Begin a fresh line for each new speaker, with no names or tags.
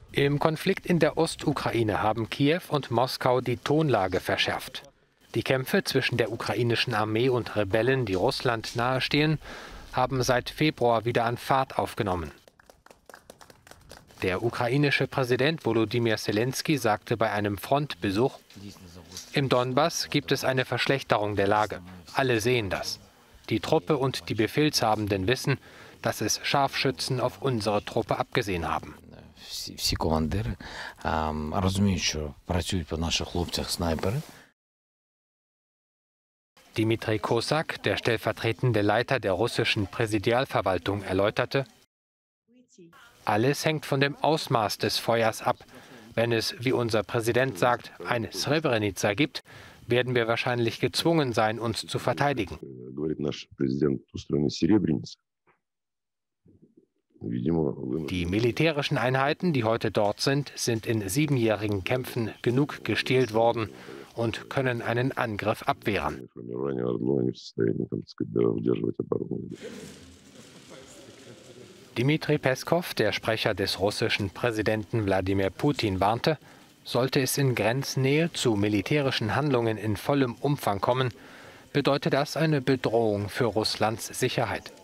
Im Konflikt in der Ostukraine haben Kiew und Moskau die Tonlage verschärft. Die Kämpfe zwischen der ukrainischen Armee und Rebellen, die Russland nahestehen, haben seit Februar wieder an Fahrt aufgenommen. Der ukrainische Präsident Volodymyr Selenskyj sagte bei einem Frontbesuch: Im Donbass gibt es eine Verschlechterung der Lage. Alle sehen das. Die Truppe und die Befehlshabenden wissen, dass es Scharfschützen auf unsere Truppe abgesehen haben.
Всі командири розуміють, що працюють по наших хлопцях снайпери.
Dmitri Kosak, der stellvertretende Leiter der russischen Präsidialverwaltung, erläuterte: Alles hängt von dem Ausmaß des Feuers ab. Wenn es, wie unser Präsident sagt, ein Srebrenica gibt, werden wir wahrscheinlich gezwungen sein, uns zu verteidigen. Die militärischen Einheiten, die heute dort sind in 7-jährigen Kämpfen genug gestählt worden und können einen Angriff abwehren. Dmitri Peskow, der Sprecher des russischen Präsidenten Wladimir Putin, warnte, sollte es in Grenznähe zu militärischen Handlungen in vollem Umfang kommen, bedeutet das eine Bedrohung für Russlands Sicherheit.